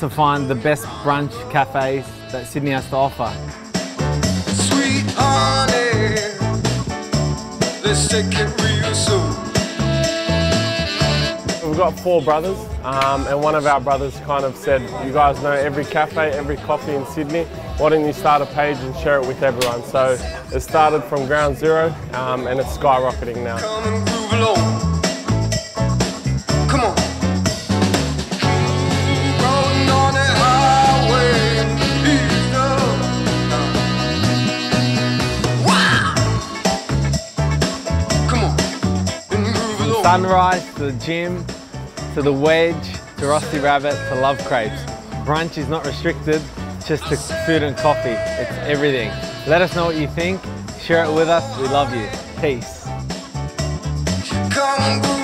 to find the best brunch cafes that Sydney has to offer. Sweet honey, let's take it real soon. We've got 4 brothers, and one of our brothers kind of said, you guys know every cafe, every coffee in Sydney, why don't you start a page and share it with everyone? So it started from ground zero, and it's skyrocketing now. Come and groove along. Come on. Rolling on the highway, ease up. Wow! Come on, and groove along. Sunrise to the gym, to the wedge, to Rusty Rabbit, to Love Crepes. Brunch is not restricted just to food and coffee, it's everything. Let us know what you think, share it with us, we love you. Peace. Come and groove